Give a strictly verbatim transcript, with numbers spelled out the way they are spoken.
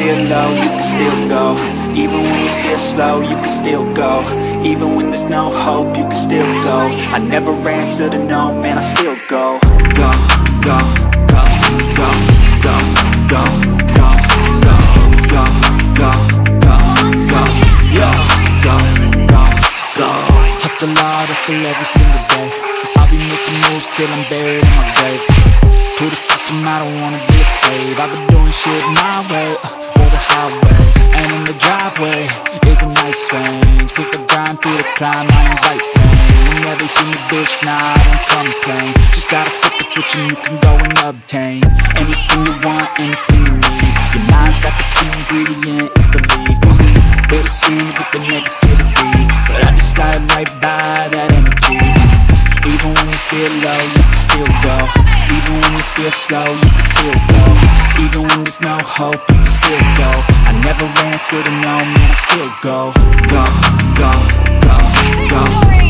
feel low, you can still go. Even when you feel slow, you can still go. Even when there's no hope, you can still go. I never answer to no, man, I still go. Go, go, go, go, go, go, go, go, go, go, go, go, yo, go, go, go. Hustle hard, hustle every single day. I'll be making moves till I'm buried in my grave. To the system, I don't wanna be a slave. I've been doing shit my way, uh, or the highway. And in the driveway is a nice range, cause I grind through the climb, I invite pain. You never hear me, bitch, nah, I don't complain. Just gotta flip the switch and you can go and obtain anything you want, anything you need. Your mind's got the key ingredient, it's belief. They deceive with the negativity, but I just slide right by that energy. Even when you feel low, you can still go. Even when you feel slow, you can still go. Even when there's no hope, you can still go. I never answer to no, man, I still go. Go.